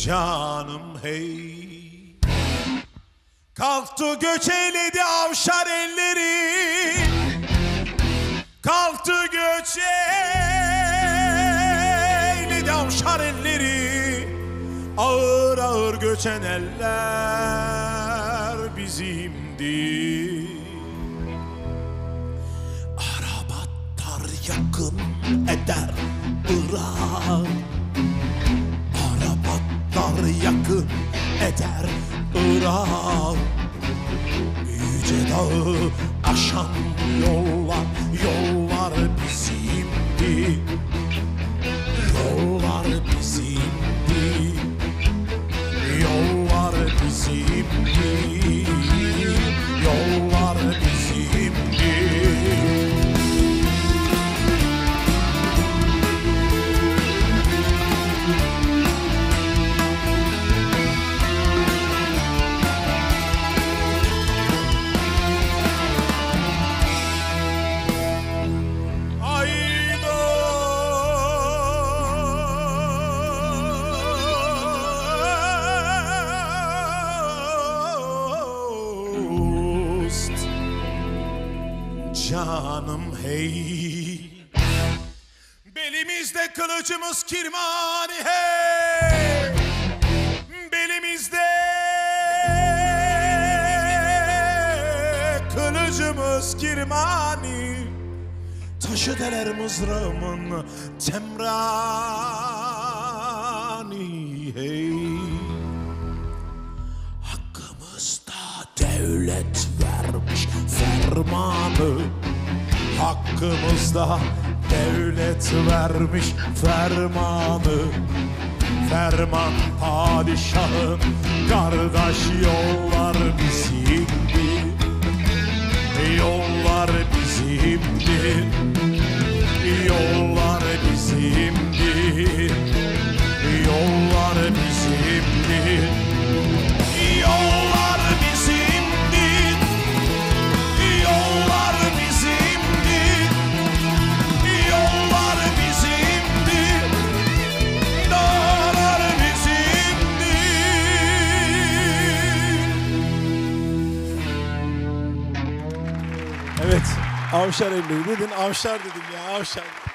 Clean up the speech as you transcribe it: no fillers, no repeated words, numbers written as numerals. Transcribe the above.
Canım hey. Kalktı göç eyledi avşar elleri. Kalktı göç eyledi avşar elleri. Ağır ağır göçen eller bizimdi. Arabatlar yakın eder Irak. Arabatlar yakın eder Irak. Yüce dağı aşan yollar, yollar bizimdi. Yollar bizimdi. Yollar bizimdi. Yollar bizimdi. Canım hey. Belimizde kılıcımız kirmani hey. Belimizde kılıcımız kirmani. Taşı deler mızrağımın temrani hey. Hakkımızda devlet vermiş fermanı. Hakkımızda devlet vermiş fermanı. Ferman padişahın kardeş yollar bizimdi. Yollar bizimdi. Yollar bizimdi. Yollar bizimdi. Yollar bizimdi. Yollar bizimdi. Yollar bizimdi. Dağlar bizimdi. Evet, avşar elleri dedin, avşar dedim ya, avşar.